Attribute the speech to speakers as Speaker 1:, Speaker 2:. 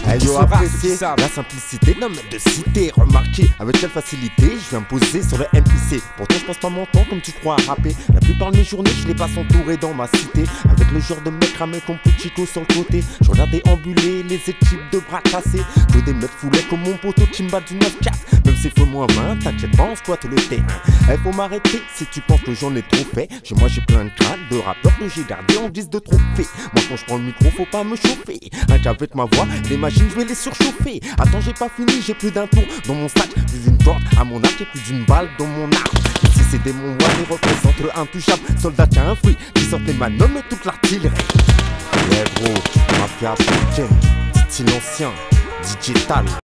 Speaker 1: Hey yo, appréciez la simplicité d'un mec de cité. Remarquez avec quelle facilité je viens me poser sur le MPC. Pourtant je passe pas mon temps comme tu crois à rapper. La plupart de mes journées je les passe entouré dans ma cité, avec le genre de mec ramé ton petit chico sur le côté. Je regarde déambuler les équipes de bras cassés, que des mecs foulés comme mon poteau qui me bat du 9-4. Même s'il faut moins 20, t'inquiète pas, on squatte le terrain. Eh, faut m'arrêter si tu penses que j'en ai trop fait. Chez moi j'ai plein de crânes de rappeurs que j'ai gardé en guise de trophée. Moi quand je prends le micro faut pas me chauffer, avec ma voix, les machines je vais les surchauffer. Attends, j'ai pas fini, j'ai plus d'un tour dans mon sac, plus d'une corde à mon arc et plus d'une balle dans mon arc. Ici c'est des mon les représente le intouchable. Soldat tiens un fruit, qui sortent les manœuvres et toute l'artillerie. Yeah gros, mafia africaine, dit-il ancien, digital.